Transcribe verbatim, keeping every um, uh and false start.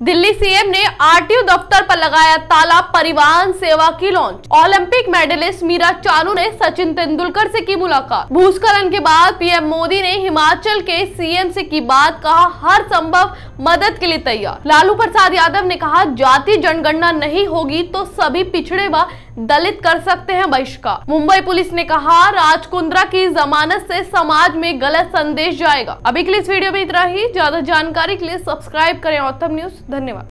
Delhi CM ने RTO दफ्तर पर लगाया ताला, परिवहन सेवा की launch. Olympic medallist Meera Chanu ने सचिन तेंदुलकर से की मुलाकात। भूस्खलन के बाद पीएम मोदी ने हिमाचल के सीएम से की बात, कहा हर संभव मदद के लिए तैयार। लालू प्रसाद यादव ने कहा जाति जनगणना नहीं होगी तो सभी पिछड़े व दलित कर सकते हैं बहिष्कार। मुंबई पुलिस ने कहा राज कुंद्रा की जमानत से समाज में गलत संदेश जाएगा। अभी के लिए इस वीडियो में इतना ही। ज्यादा जानकारी के लिए सब्सक्राइब करें ऑथम न्यूज। धन्यवाद।